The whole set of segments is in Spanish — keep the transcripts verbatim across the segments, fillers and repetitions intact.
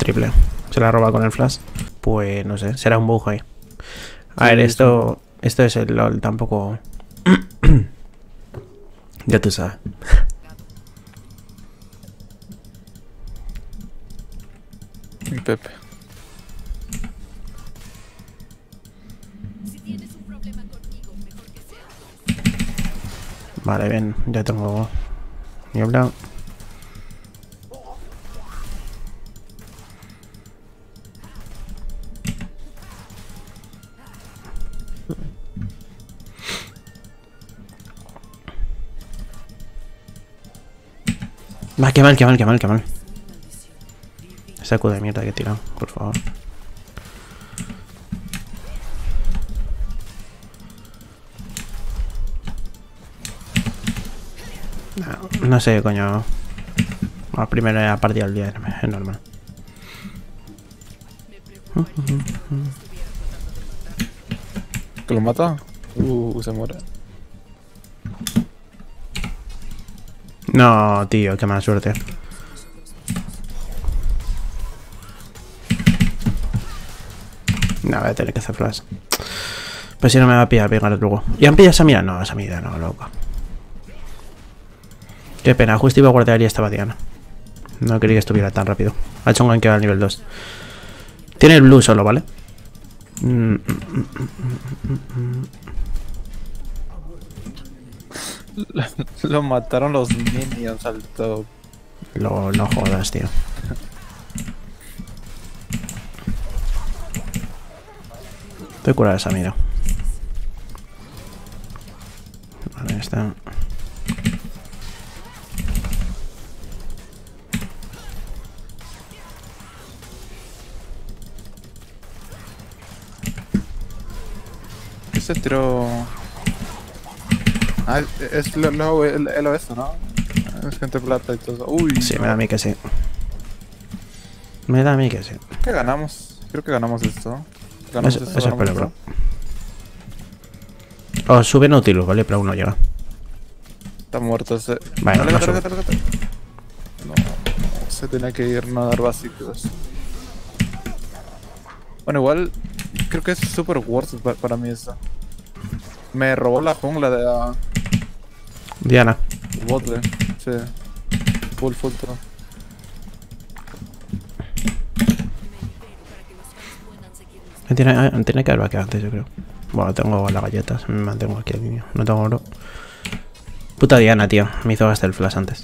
triple. Se la roba con el flash. Pues no sé, será un bug ahí. A Sí, ver, esto, sí. esto es el LOL, tampoco... Ya tú sabes. Mi Pepe. Vale, ven, ya tengo... Niebla. Va, qué mal, qué mal, qué mal, qué mal. Saco de mierda que he tirado, por favor. No, no sé, coño. La primera partida del día es normal. ¿Que lo mata? Uh, se muere. No, tío, qué mala suerte. No, voy a tener que hacer flash. Pues si no me va a pillar, pegar luego. ¿Y han pillado esa mira? No, esa mira no, loco. Qué pena, justo iba a guardar y estaba Diana. No quería que estuviera tan rápido. Ha hecho un gank al nivel dos. Tiene el blue solo, ¿vale? Mm, mm, mm, mm, mm. Lo mataron los minions al top. Lo, no jodas, tío. Estoy curado de esa mira. Vale, está. ¿Qué se tiró? Ah, es lo, lo, el, el O S, ¿no? Es gente plata y todo. Uy, Sí, me da a mí que sí. Me da a mí que sí. ¿qué ganamos? Creo que ganamos esto. Ganamos Eso, esto, eso ganamos espero, esto. bro. Oh, sube Nautilus, ¿vale? Pero aún no llega. Está muerto ese. Vale, Dale, no gata, sube. gata, gata. No, se tenía que ir no dar básicos. Bueno, igual creo que es super worth it pa- para mí esto. Me robó la jungla de uh, Diana. botle. Sí. Full, full todo. Me tiene, ah, tiene que haber vaqueado antes, yo creo. Bueno, tengo las galletas. Me mantengo aquí en línea. No tengo oro. Puta Diana, tío. Me hizo gastar el flash antes.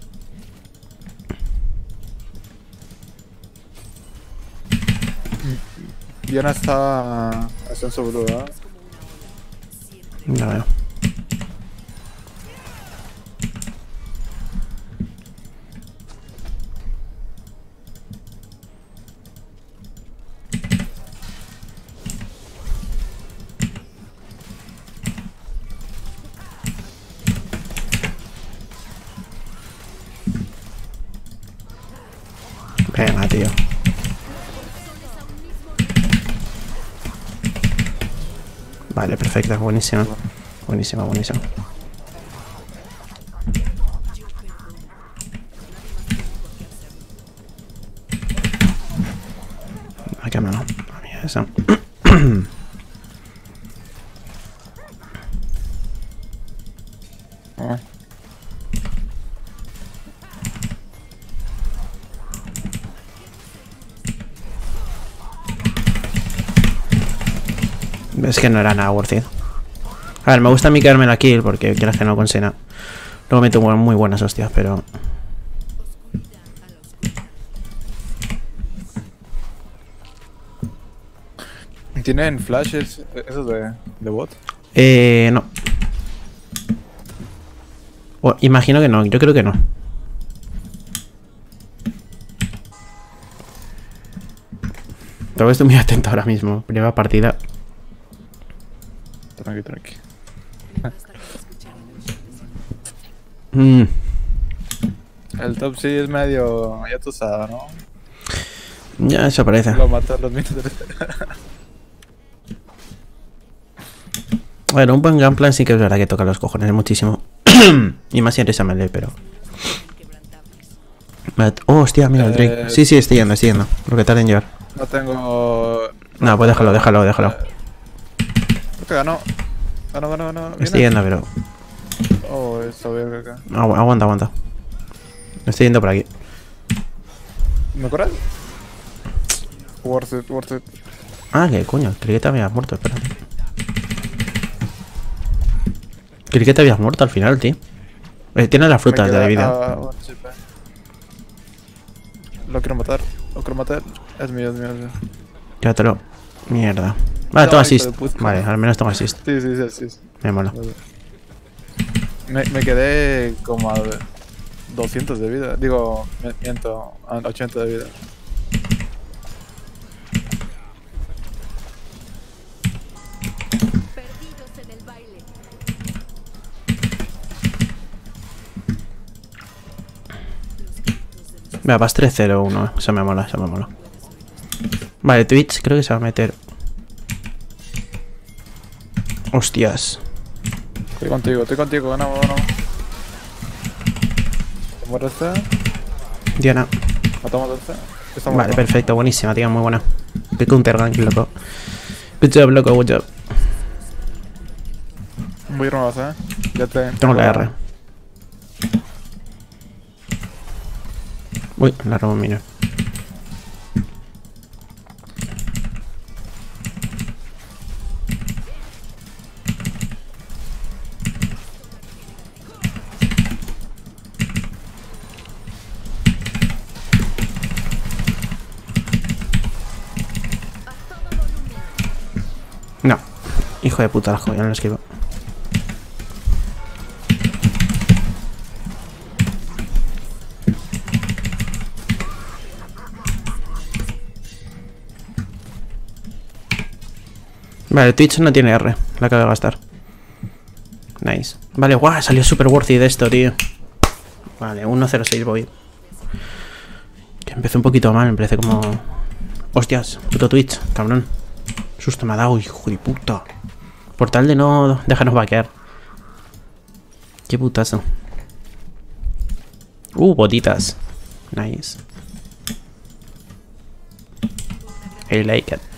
Diana está. Está en su blue, ¿eh? Ya veo. Venga, tío. Vale, perfecta, buenísima. Buenísima, buenísima. Aquí a mano. A mí esa. Ah. Es que no era nada worth it. A ver, me gusta a mí quedarme la kill porque quieras que no con Sena. Luego meto muy buenas hostias, pero... ¿Tienen flashes esos de, de bot? Eh, no. O, imagino que no, yo creo que no. Pero estoy muy atento ahora mismo. Primera partida. Tranqui, tranqui. Mm. El top sí es medio. Ya tú sabes, ¿no? Ya, eso parece. Lo matan los minions. Bueno, un buen gameplay sí que es verdad que toca los cojones muchísimo. Y más si eres a melee, pero... Oh, hostia, mira el Drake. Eh, Sí, sí, estoy yendo, estoy yendo. Lo que tarde en llegar. No tengo... No, pues déjalo, déjalo, déjalo. Creo que ganó. Ganó, ganó, ganó. ¿Viene? Estoy yendo, pero... Oh, eso veo que acá. Agu- aguanta, aguanta. Estoy yendo por aquí. ¿Me acuerdas? Worth it, worth it. Ah, que coño, creí que te habías muerto, espera. Creí que te habías muerto al final, tío. Eh, tiene las frutas Me de queda- la vida. ah, bueno, sí, pe. Lo quiero matar. Lo quiero matar. Es mío, es mío, es mío. Quédatelo. Mierda. Vale, No, tengo hijo assist. de puta. Vale, al menos tengo assist. Sí, sí, sí, sí. Me mola. Me, me quedé como a doscientos de vida. Digo, me- miento, a ochenta de vida. Perdidos en el baile. Venga, vas tres cero uno. Eso me mola, eso me mola. Vale, Twitch creo que se va a meter. Hostias. Estoy contigo, estoy contigo, ganamos, ganamos. ¿Te mueres este? Diana. ¿Matamos a este? Estamos Vale, ganando. perfecto, buenísima, tía, muy buena. Qué counter gank, loco. Good job, loco, good job. Voy a ir más, eh. Ya te. Tengo la R. Uy, la robo mino. No. Hijo de puta, la joya, no lo esquivo. Vale, Twitch no tiene R. La acabo de gastar. Nice. Vale, guau, salió super worthy de esto, tío. Vale, uno cero seis voy. Que empecé un poquito mal, empecé como... Hostias, puto Twitch, cabrón. Susto me ha dado, hijo de puta. Por tal de no dejarnos vaquear. Qué putazo. Uh, botitas. Nice. I like it.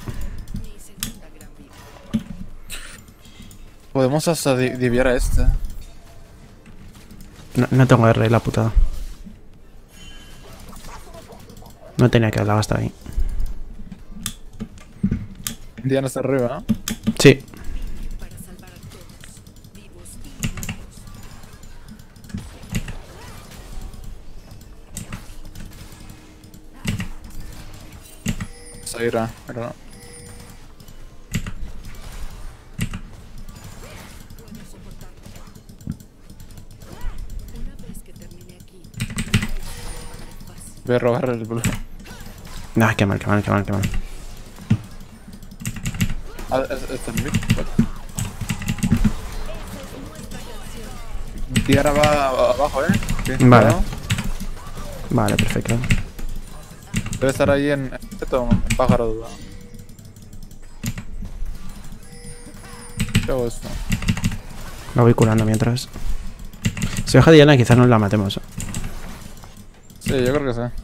Podemos hasta di- diviar a este. No, no tengo R, la putada. No tenía que haberla gastado ahí. Diana está arriba, ¿no? Sí. Para salvar a todos, vivos y muertos. Zaira, pero no. Puedo soportarlo. Una vez que termine aquí, fácil. Voy a robar el blue. Nah, qué mal, qué mal, qué mal, qué mal. Ah, es- este es mid. Diana va a- abajo, eh. Sí, Vale. cuidado. Vale, perfecto. Debe estar ahí en. Esto, en pájaro. ¿no? ¿Qué hago esto? La voy curando mientras. Si baja Diana, quizás nos la matemos. Sí, yo creo que sí.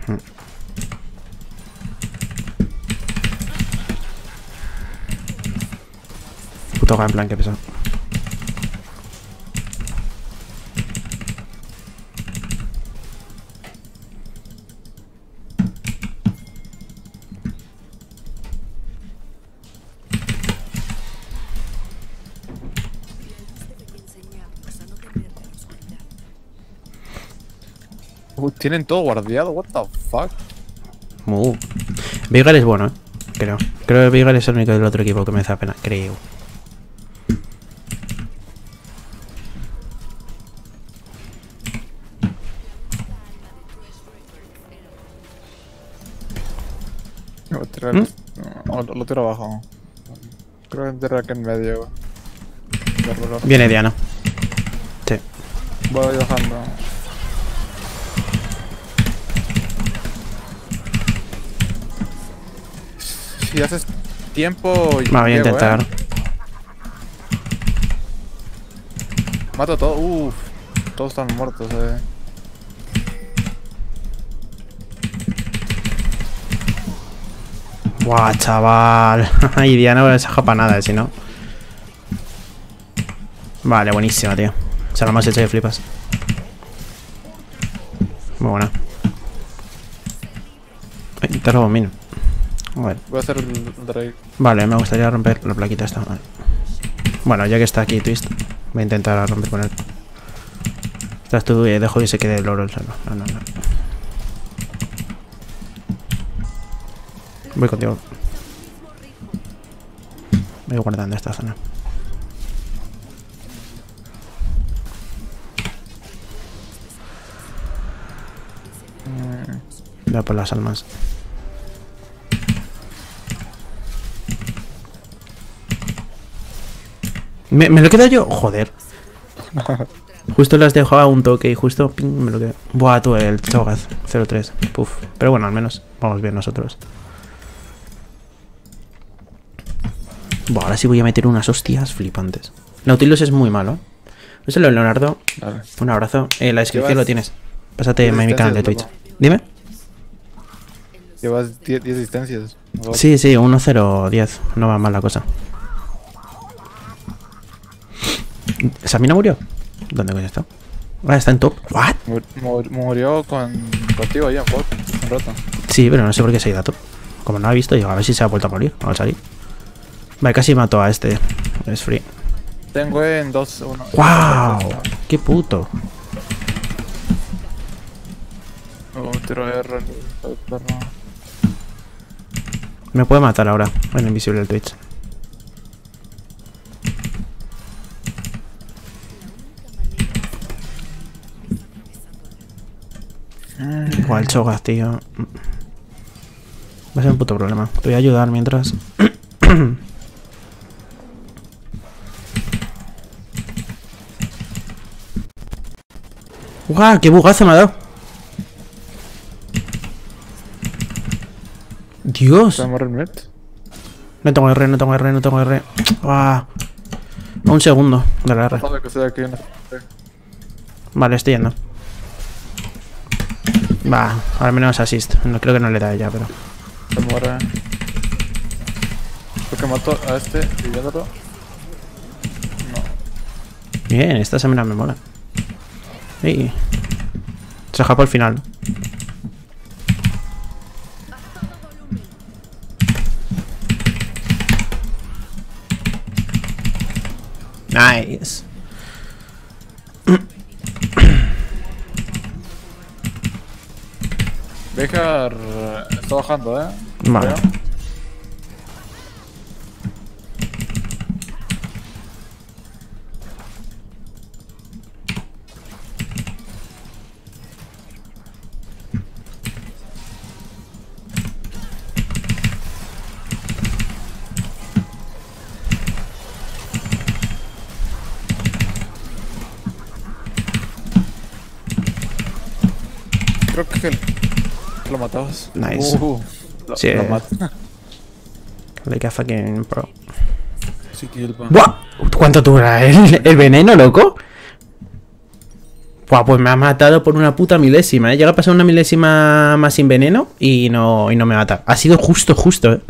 Puto Gunplan, qué pesado. Debe que enseñarnos a no tener que nos cuidar. Uh, tienen todo guardiado, what the fuck. Uh. Veigar es bueno, eh. Creo. Creo que Veigar es el único del otro equipo que me hace pena. Creo. Voy a tirar ¿Mm? el- o lo, lo tiro abajo. Creo que tirar aquí en medio. güey. Voy a rolar. Viene Diana. Sí. Voy bajando. Si haces tiempo. Me voy a llego, intentar. ¿eh? Mato a todos. Uff. Todos están muertos, eh. Buah, chaval. Y Diana no se para nada, si no. Vale, buenísima, tío. Se la hemos hecho de flipas. Muy buena. Ay, te robo un min. A ver. Voy a hacer el Drake. Vale, me gustaría romper la plaquita esta. Vale. Bueno, ya que está aquí Twist, voy a intentar romper con él. Estás tú y dejo que se quede el oro el suelo. No, no, no. Voy contigo. Voy guardando esta zona. Voy a por las almas. ¿Me, me lo he quedado yo? Joder. Justo las dejo a un toque y justo ping, me lo quedo. Buah, tú, el Cho'Gath cero tres. Puf. Pero bueno, al menos vamos bien nosotros. Buah, ahora sí voy a meter unas hostias flipantes. Nautilus es muy malo. Úsalo, Leonardo. Vale. Un abrazo. En la descripción Llevas lo tienes. Pásate en mi distancias, canal de Twitch. loco. Dime. Llevas diez distancias. ¿No? Sí, sí, uno cero diez. No va mal la cosa. ¿Samina murió? ¿Dónde coño está? Ah, está en top. ¿What? Mur- mur- murió con, contigo ya, por un rato. Sí, pero no sé por qué se ha ido a top. Como no ha visto, digo, a ver si se ha vuelto a morir al salir. Vale, casi mató a este. Es free. Tengo en dos uno. ¡Wow! ¡Qué puto! Oh, tiro R. el perro. Me puede matar ahora. En invisible el Twitch. Igual el Cho'Gath, tío. Va a ser un puto problema. Te voy a ayudar mientras. ¡Guau! ¡Qué bugazo me ha dado! ¡Dios! ¿Se va a morir Met? No tengo R, no tengo R, no tengo R. ¡Ah! Un segundo de la R. Joder, que estoy aquí en la... Vale, estoy yendo. Va, al menos assist. No creo que no le da ella, pero. Se muere. Porque mató a este y viéndolo. No. Bien, esta semana me mola. Ey. Se deja por el final. Nice. Bejar está bajando, eh. Vale. Creo. Creo que el- lo matabas. Nice. Uh, lo, Sí, lo eh. mat- Like a fucking pro. Sí, kill, pa. ¡Buah! ¿Cuánto dura el, el veneno, loco? Buah, pues me ha matado por una puta milésima, ¿eh? Llega a pasar una milésima más sin veneno y no, y no me mata. Ha sido justo, justo, ¿eh?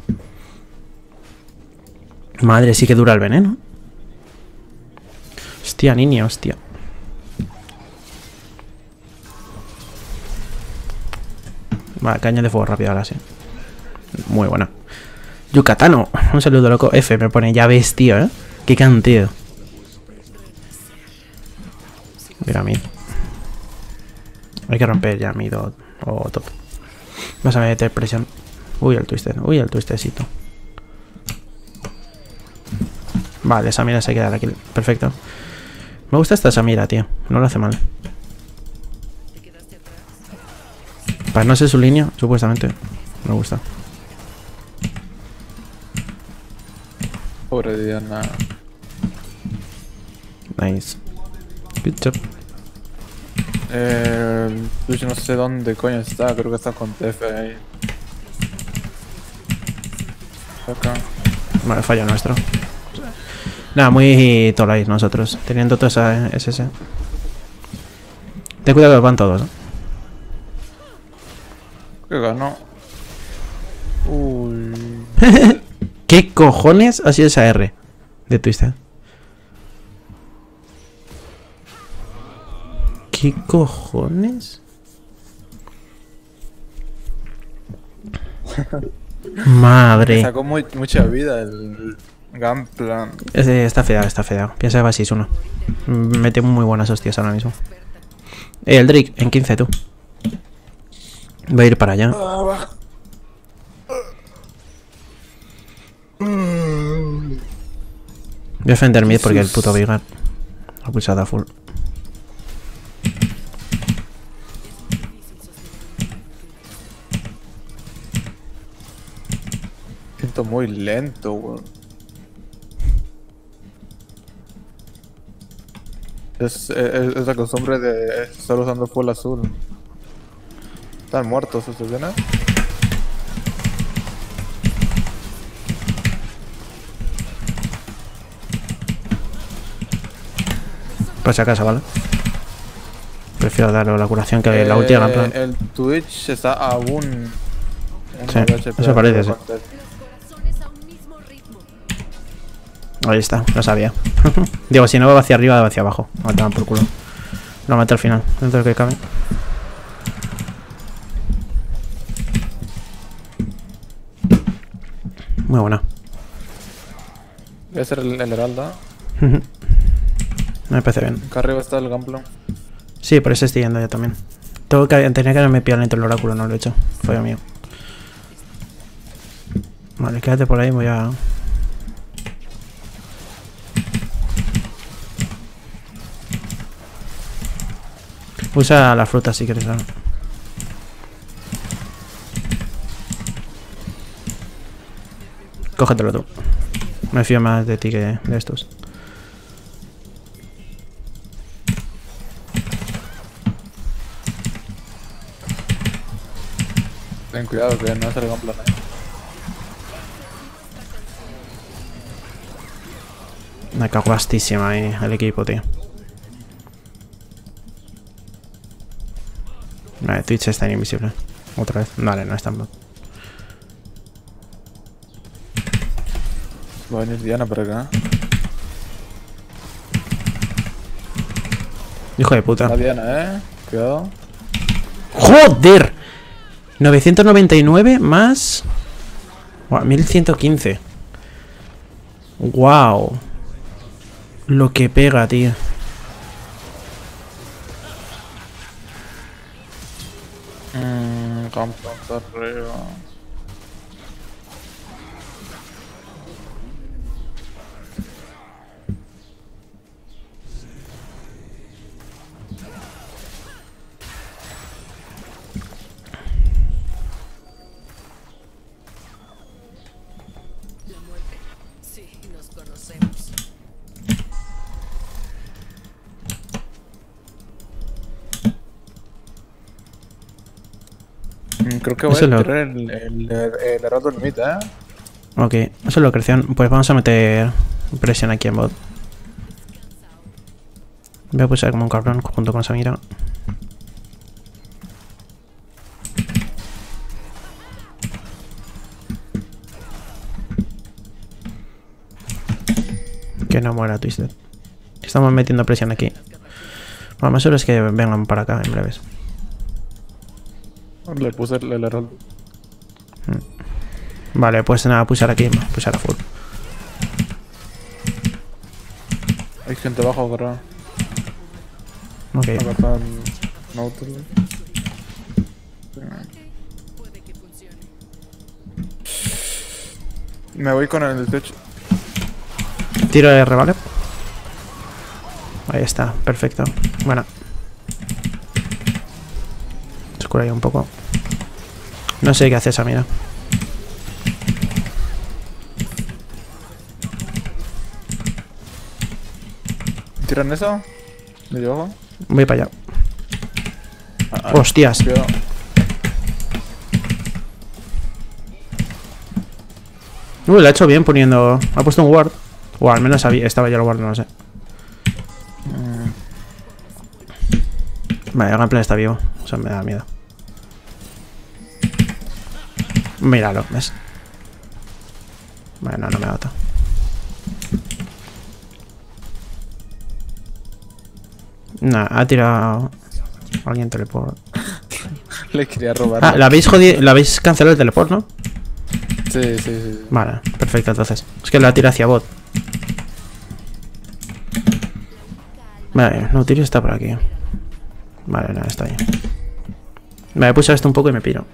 Madre, sí que dura el veneno. Hostia, niña, hostia. Vale, caña de fuego rápido ahora sí. Muy buena. Yucatano, un saludo loco. F me pone, ya ves, tío, ¿eh? Qué cantío. Mira, mid. Hay que romper ya mid o, o top. Vas a meter presión. Uy, el twister. Uy, el twistecito. Vale, Samira se queda aquí. Perfecto. Me gusta esta Samira, tío. No lo hace mal. ¿Te quedaste atrás? Para no ser su línea, supuestamente. Me gusta. Pobre Diana. Nice. Good job. Eh, el Twitch no sé dónde coño está, creo que está con T F ahí. Acá. Vale, fallo nuestro. Nada, muy tolais nosotros. Teniendo toda esa S S. Ten cuidado que van todos, ¿no? ¿Qué ganó? Uy. ¿Qué cojones ha sido esa R de Twister? ¿Qué cojones? Madre. Sacó muy, mucha vida el Gunplan. Ese está feado, está feado. Piensa que va seis uno. Mete muy buenas hostias ahora mismo. Eh, el Drake, en quince tú. Voy a ir para allá. Voy a defender mid porque el puto Vigar ha pulsado a full. Siento muy lento, weón. Es, es, es la costumbre de estar usando full azul. Están muertos estos, ¿no? Por si acaso, ¿vale? Prefiero darle la curación que la última. En plan. El Twitch está aún... Sí, eso parece, sí. Ahí está, lo sabía. Digo, si no va hacia arriba, va hacia abajo. Me mataban por culo. Lo maté al final, dentro de que cabe. Muy buena. Voy a hacer el, el heralda. Me parece bien. Acá arriba está el Gunplan. Sí, por eso estoy yendo yo también. Tengo que, tenía que haberme pillado dentro del oráculo, no lo he hecho. Fallo mío. Vale, quédate por ahí, voy a... Usa la fruta si quieres. ¿No? Cógetelo tú. Me fío más de ti que de estos. Ten cuidado que no es el Gunplan, eh. Me cago bastísima ahí el equipo, tío. Vale, Twitch está invisible. Otra vez. Vale, no está en bot. Va a venir Diana para acá. Hijo de puta. La Diana, eh. Cuidado. ¡Joder! novecientos noventa y nueve más... Wow, mil ciento quince. Wow. Lo que pega, tío. Mmm, Gunplan está arriba. La muerte. Sí, nos conocemos. Mm, Creo que voy Eso a lo- tirar el, el, el heraldo en mid, eh. Ok, eso es lo creación. Pues vamos a meter presión aquí en bot. Voy a pulsar como un cabrón junto con Samira. Que no muera Twisted. Estamos metiendo presión aquí. Bueno, más solo es que vengan para acá en breves. Le puse el, el heraldo. Vale, pues nada, pulsar aquí, pulsar a full. Hay gente abajo, creo. Ok, Acá está el Nautilus. Puede que funcione. Me voy con el Twitch. tiro de R, ¿vale? Ahí está, perfecto. Bueno. Se cura ahí un poco. No sé qué hace esa mira. ¿Tiran eso? ¿Medio ojo? Voy para allá. Ah, ah, Hostias. cuidado. Uy, lo ha hecho bien poniendo... Ha puesto un ward. O al menos había... estaba ya el ward, no lo sé. Mm, Vale, el gameplay está vivo. O sea, me da miedo. Míralo, ¿ves? Bueno, no me mata. Nah, ha tirado... Alguien teleport. Le quería robar. Ah, ¿la habéis jodido? ¿La habéis cancelado el teleport, no? Sí, sí, sí. Vale, perfecto entonces. Es que la tira hacia bot. Vale, Nautilus está por aquí. Vale, nada, está ahí. Vale, puse esto un poco y me piro.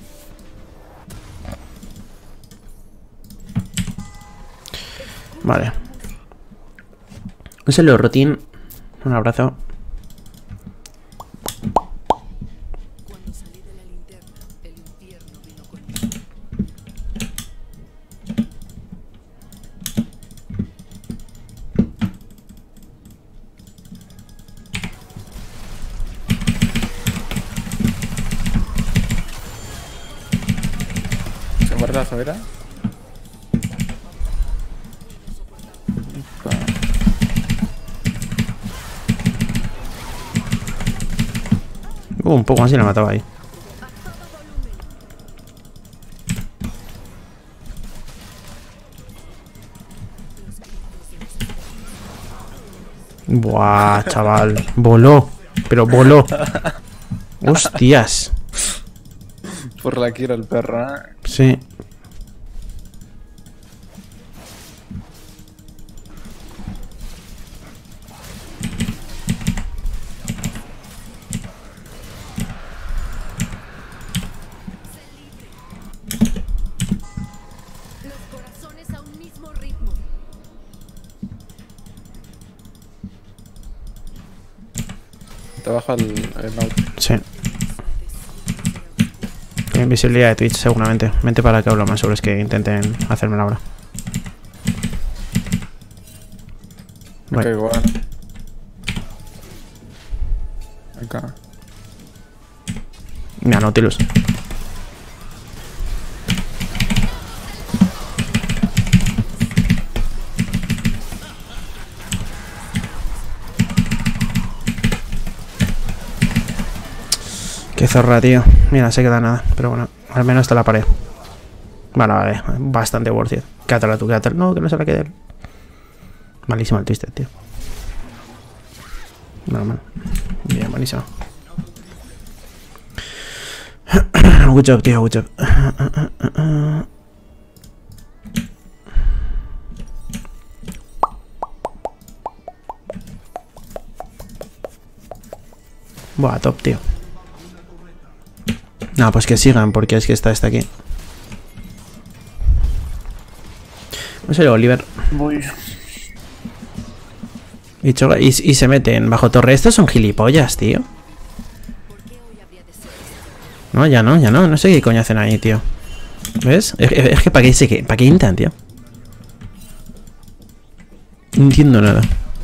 Vale. Un saludo, Rotín. Un abrazo. Cuando salí de la linterna, el infierno vino conmigo. ¿Se muere la sobera? Uh, un poco más y la mataba ahí. Buah, chaval. Voló. Pero voló. Hostias. Por la quiero el perro, ¿eh? Sí. Los corazones a un mismo ritmo. Te baja el, el auto. Sí. Con invisibilidad de Twitch, seguramente. Vente para que hablo más sobre es que intenten hacerme la hora. Me Bueno. caigo, ¿eh? Venga. Mira, Nautilus. Qué zorra, tío. Mira, se queda nada. Pero bueno, al menos está la pared. Vale, vale. Bastante worth it. Quédatela tú, quédatela. No, que no se la quede. Malísimo el twisted, tío. Normal. Bien, buenísimo. Good job, tío, good job. Buah, top, tío. No, pues que sigan, porque es que está este aquí. No sé, Oliver. Voy. Y, choca- y, y se meten bajo torre. Estos son gilipollas, tío. ¿Por qué hoy habría de ser? No, ya no, ya no. No sé qué coño hacen ahí, tío. ¿Ves? Es, es- es que para qué, se que, para qué intentan, tío. No entiendo nada.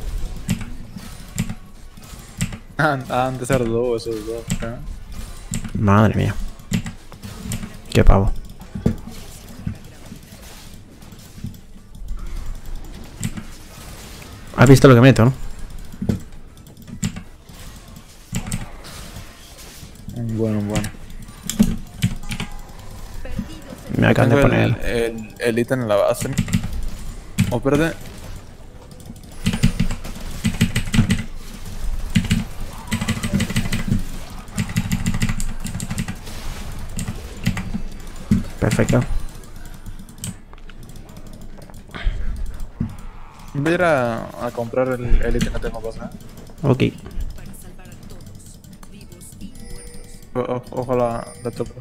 Han, han de ser dos esos dos, ¿eh? Madre mía. Qué pavo. ¿Has visto lo que meto, no? Bueno, bueno. Me acaban de Tengo poner. el, el, el ítem en la base. O perde. Perfecto. Voy a ir a, a comprar el, el ítem que tengo base. Ok. Para salvar a todos, vivos y muertos. O, o- ojo la, la topo.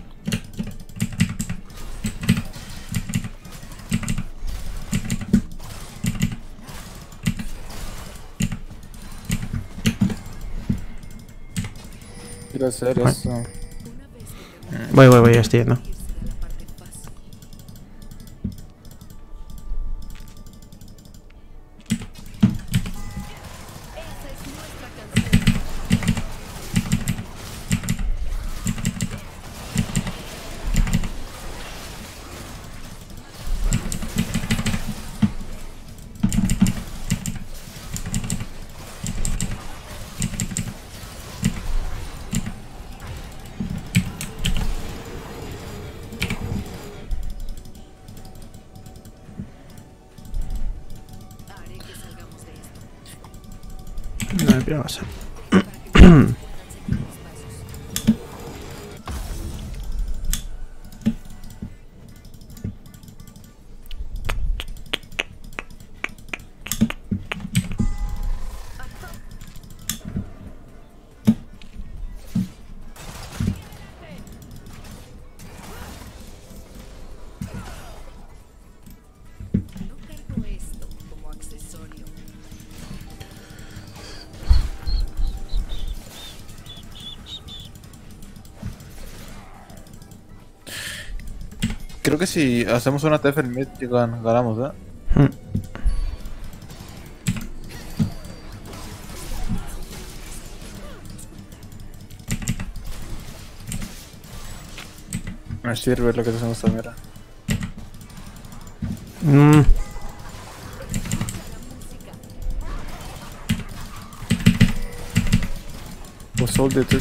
Quiero hacer Bueno. eso. Una vez que termine Voy, voy, voy, estoy yendo. de irse de la parte fácil, esa es nuestra canción. Pero vas a... No cargo esto como accesorio. Creo que si hacemos una T F en mid, gan- ganamos, ¿eh? Hmm. Me sirve lo que hacemos esta mira. Mm, Pues hold it.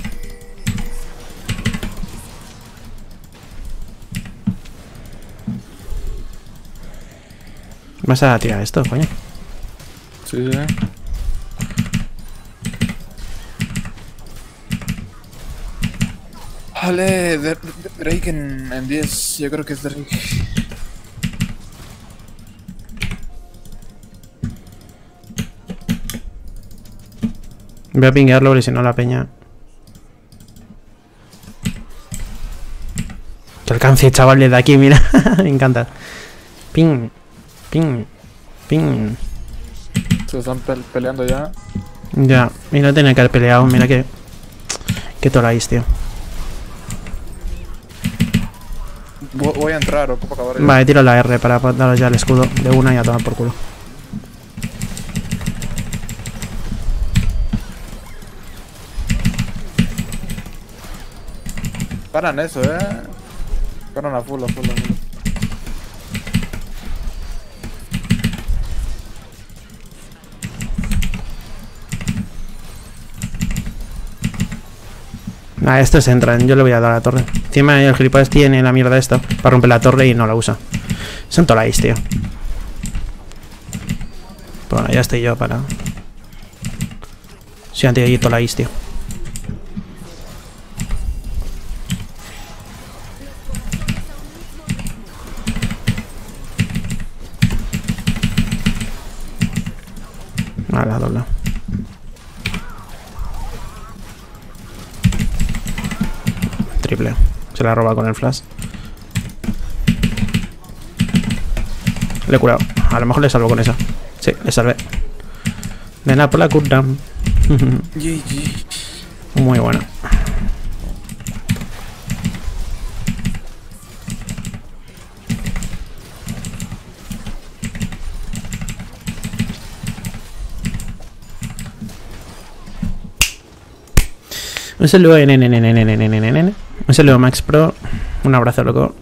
vas a tirar esto, coño. Sí, sí. Vale, de- de- Drake en, en diez, yo creo que es Drake. Voy a pinguearlo porque si no la peña. Que alcance, chaval, desde aquí, mira. Me encanta. Ping, ping, ping. Se están pe- peleando ya. Ya, mira, tenía que haber peleado. Mira que. Que toráis, tío. Vo- Voy a entrar o puedo acabar ya. Vale, tiro la R para daros ya el escudo de una y a tomar por culo. Paran eso, eh. Paran a full, a full, a full. Ah, estos entran, yo le voy a dar a la torre. Encima el gilipollas tiene la mierda esta para romper la torre y no la usa. Son toláis, tío. Bueno, ya estoy yo para... Soy anti toláis, tío. Vale, dobla. Triple. Se la roba con el flash. Le he curado. A lo mejor le salvo con esa. Sí, le salvé. Ven a por la cooldown. G G. Muy buena. Un saludo en Un saludo Max Pro. Un abrazo, loco.